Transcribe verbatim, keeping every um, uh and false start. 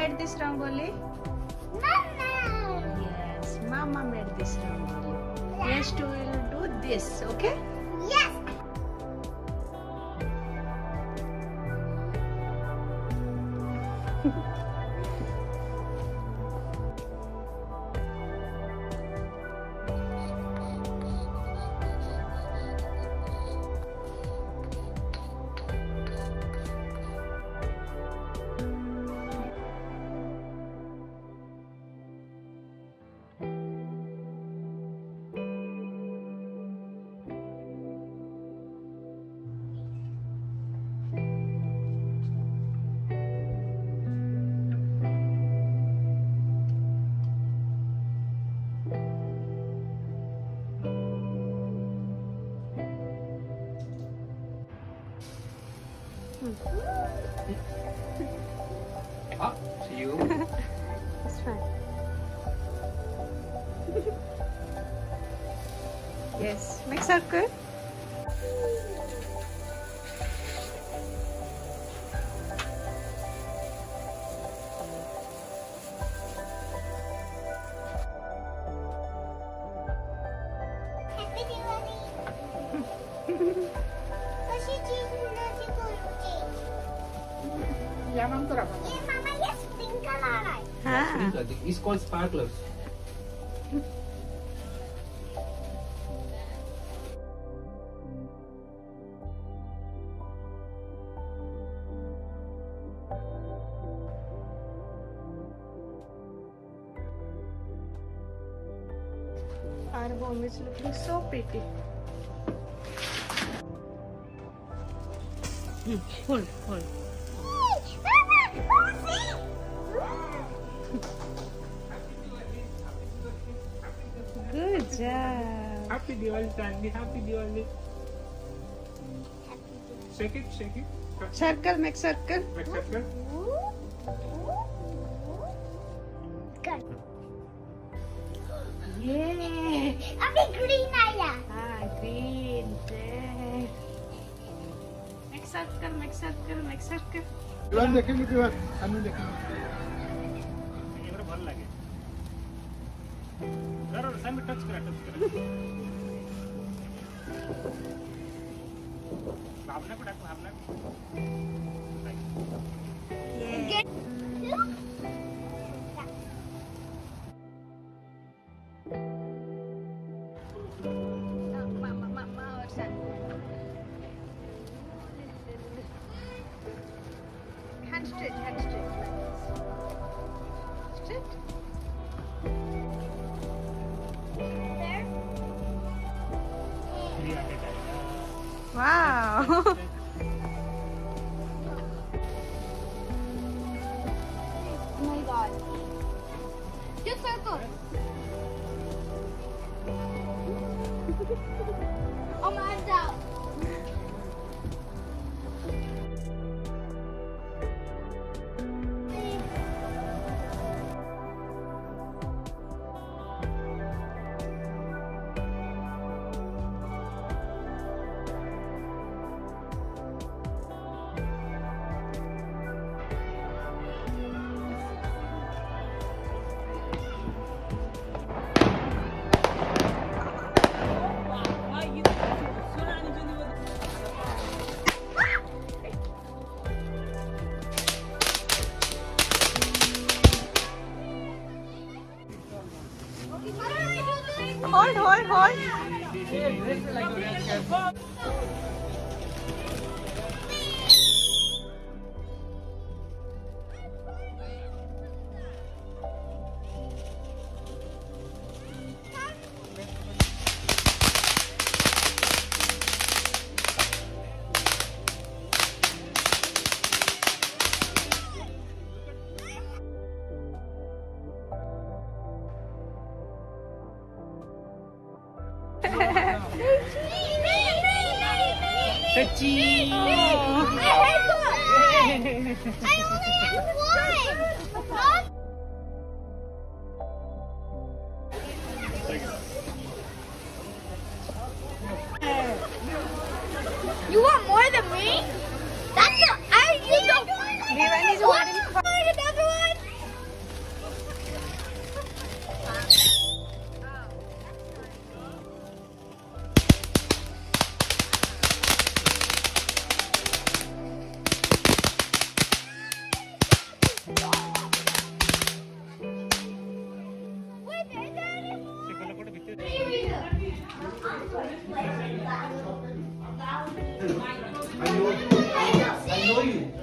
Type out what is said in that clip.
made this rangoli? Mama. Yes, Mama made this rangoli. Next we will do this, okay? Yes. Ah, see you. It's fine. Yes, make circle. Happy Diwali. कशी चीज मुलाची बोलते Yeah, ma'am, kara. ये मामा ये sprinkle आ रहा है हाँ. It's called sparklers. Our home is looking so pretty. Hmm, hold, hold. Good job. Happy Diwali, Sandy. Happy Diwali. Shake it, shake it. Circle, make circle. Make circle. Good. Yeah. अभी green आया Ah, green. There. Make circle, make circle, make circle. दीवार देखेंगे दीवार हम देखेंगे इधर भल लगे जरा सामने टच करा टच करा भावना को डाको भावना Yeah. Mama, mama, or son. Hand straight, hand straight. Straight. there Wow. oh my god just circle oh my god Hold, hold, hold. Touchy. I had one. I only had one. Huh? You want more than me? That's not. I you don't. Vivan is What? wanting. Another one? I know, I know you.